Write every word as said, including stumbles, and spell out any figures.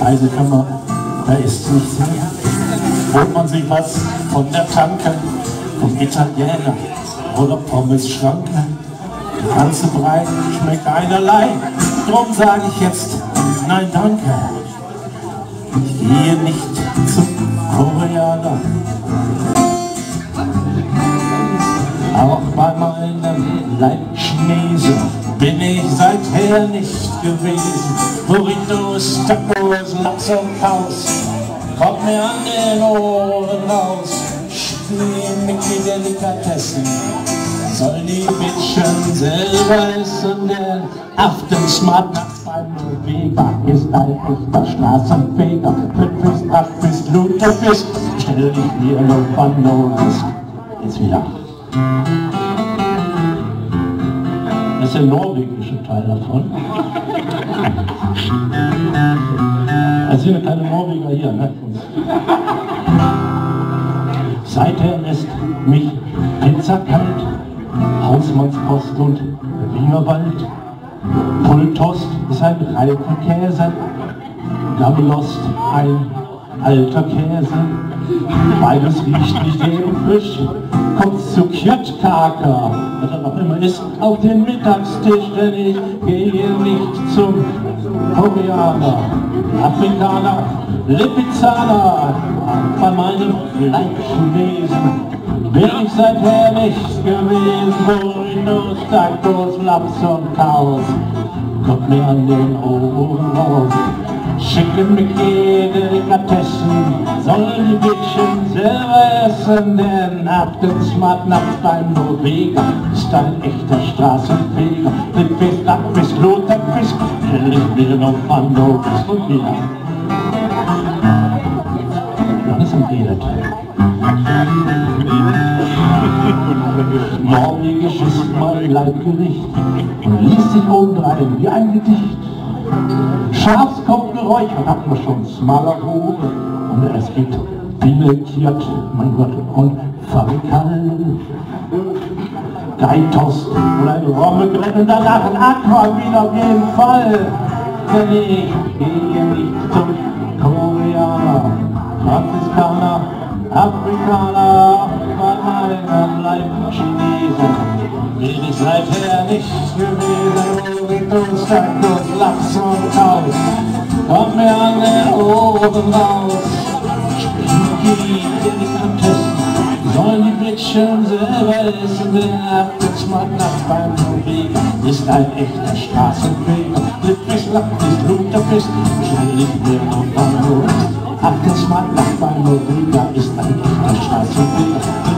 Speisekammer, da ist nichts mehr. Holt man sich was von der Tanke, vom Italiener oder Pommes-Schranke. Der ganze Brei schmeckt einerlei, drum sage ich jetzt nein danke. Ich gehe nicht zum Koreaner, auch bei meinem Leibchinesen bin ich seither nicht gewesen. Burritos, Tacos, Lachs und Kaus, kommt mir an den Ohren raus. Stehen mit die Delikatessen, sollen die Bitchen selber essen, denn Aftensmart nachts beim Weber ist ein echter Straßenfeger. Fünf ist, acht ist, Luther bist, stell dich mir nur von Nobis. Jetzt wieder. Das ist der norwegische Teil davon. Es sind keine Norweger hier, ne? Seither lässt mich Pizza kalt, Hausmannspost und Wienerwald. Pultost ist ein reifer Käse, Gamelost ein alter Käse. Beides riecht nicht eben frisch, kommt zu Kjöttkaker, was er noch immer ist, auf den Mittagstisch, denn ich gehe nicht zum Koreaner, Afrikaner, Lipizzaner, bei meinem Leibchinesen bin ich seither nicht gewesen. Burritos, Tacos, Lachs und Kaus, kommt mir an den Ohren raus. Schicken mich jede Delikatessen, sollen die Bitchen selber essen, denn Aftensmart nachts beim Norweger ist ein echter Straßenfeger. Mit Fisk, Lackfisk, Lotharfisk, stell ich mir noch an Nobis und wieder. Was am Redet? Norwegisch ist mein Leibgericht und liest sich obendrein wie ein Gedicht. Schafskopf geräuchert hat man schon smaler Rohre und es gibt pimentiert, mein Gott, und Farikal. Geitost oder ein Rommelbrett und danach ein Aquavit auf jeden Fall. Denn ich gehe nicht zum Koreaner, Franziskaner, Afrikaner, bei meinem Leibchinesen bin ich seither nicht gewesen. Burritos, Tacos, Lachs und Kaus, kommt mir an den Ohren raus. Die Delikatessen, sollen die Bitchen selber essen, der Aftensmart nachts beim Norweger ist ein echter Straßenfeger. Lippfisch, Lackfisch, Lutherfisch, stell ich mir noch an Not. Aftensmart nachts beim Norweger ist ein echter Straßenfeger.